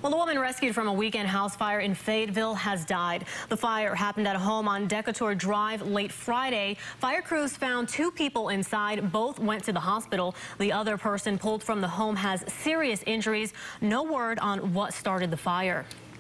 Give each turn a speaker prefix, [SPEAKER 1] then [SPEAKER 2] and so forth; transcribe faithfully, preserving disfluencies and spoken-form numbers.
[SPEAKER 1] Well, the woman rescued from a weekend house fire in Fayetteville has died. The fire happened at a home on Decatur Drive late Friday. Fire crews found two people inside. Both went to the hospital. The other person pulled from the home has serious injuries. No word on what started the fire.